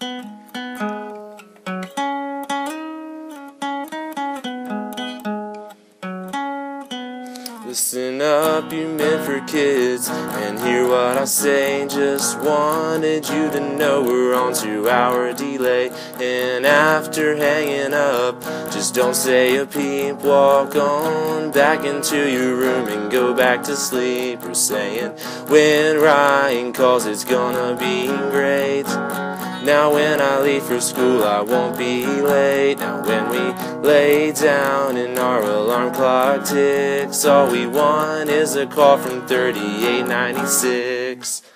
Listen up, you Minford kids, and hear what I say. Just wanted you to know we're on 2-hour delay. And after hanging up, just don't say a peep. Walk on back into your room and go back to sleep. We're saying when Ryan calls, it's gonna be great. Now when I leave for school, I won't be late. Now when we lay down and our alarm clock ticks, all we want is a call from 3896.